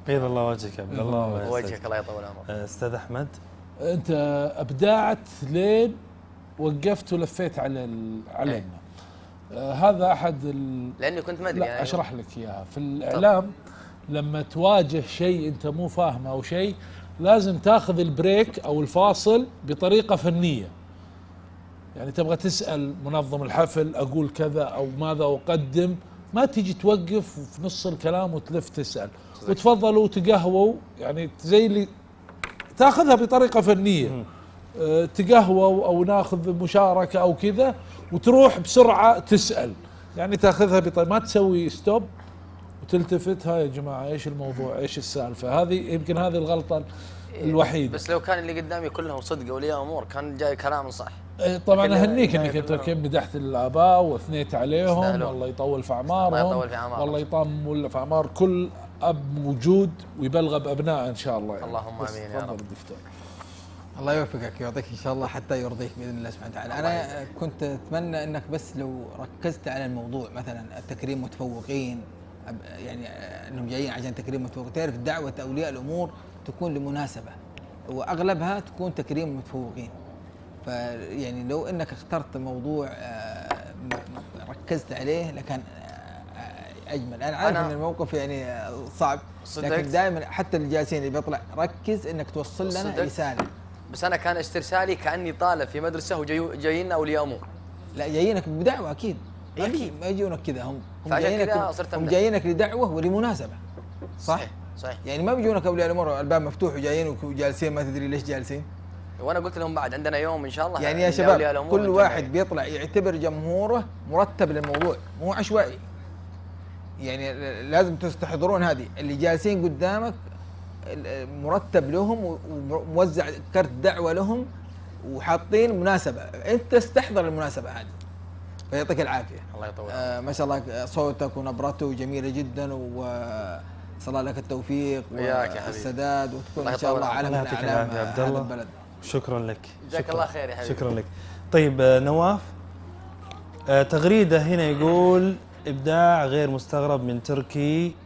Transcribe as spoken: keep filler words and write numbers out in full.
بيض الله وجهك عبد الله. وجهك الله يطول عمرك. استاذ احمد، انت ابدعت لين وقفت ولفيت على علينا. آه هذا احد ال... لاني كنت ما ادري لا يعني اشرح لك اياها. في الاعلام لما تواجه شيء انت مو فاهمه او شيء، لازم تاخذ البريك او الفاصل بطريقه فنيه. يعني تبغى تسال منظم الحفل اقول كذا او ماذا اقدم، ما تيجي توقف في نص الكلام وتلف تسال. وتفضلوا تقهووا، يعني زي اللي تاخذها بطريقه فنيه. أه تقهووا او ناخذ مشاركه او كذا، وتروح بسرعه تسال. يعني تاخذها بطريقه، ما تسوي ستوب وتلتفت ها يا جماعه ايش الموضوع ايش السالفه. هذه يمكن هذه الغلطه الوحيده. بس لو كان اللي قدامي كلهم صدق اولياء امور كان جاي كلام صح. طبعا اهنيك انك انت كيف مدحت الاباء واثنيت عليهم، والله يطول في اعمارهم، الله يطول في اعمارهم، والله يطول في اعمار كل اب موجود ويبلغ بابنائه ان شاء الله. يعني اللهم امين يا رب. الدكتور الله يوفقك ويعطيك ان شاء الله حتى يرضيك باذن الله سبحانه وتعالى. انا كنت اتمنى انك بس لو ركزت على الموضوع، مثلا التكريم متفوقين، يعني انهم جايين عشان تكريم متفوقين. تعرف دعوه اولياء الامور تكون لمناسبه واغلبها تكون تكريم متفوقين. فيعني لو انك اخترت موضوع ركزت عليه لكان اجمل. انا عارف ان الموقف يعني صعب، لكن دائما حتى الجالسين اللي بيطلع ركز انك توصل لنا رساله. بس انا كان استرسالي كاني طالب في مدرسه وجايين اولياء امور. لا جايينك بدعوه اكيد. اكيد ما يجونك كذا، هم هم جايينك هم جايينك لدعوه ولمناسبه. صح؟ صحيح صحيح. يعني ما بيجونك اولياء الامور الباب مفتوح وجايين وجالسين ما تدري ليش جالسين. وانا قلت لهم بعد عندنا يوم ان شاء الله. يعني يا شباب كل واحد بيطلع يعتبر جمهوره مرتب للموضوع، مو عشوائي. يعني لازم تستحضرون هذه، اللي جالسين قدامك مرتب لهم وموزع كرت دعوه لهم وحاطين مناسبه، انت استحضر المناسبه هذه. فيعطيك العافيه. الله يطول. آه ما شاء الله صوتك ونبرته جميله جدا، و صلى لك التوفيق والسداد، وتكون ان شاء الله علم من اعلام هذا البلد. شكرا لك. جزاك الله خير يا حبيبي. شكرا لك. طيب نواف، آه تغريده هنا يقول ابداع غير مستغرب من تركي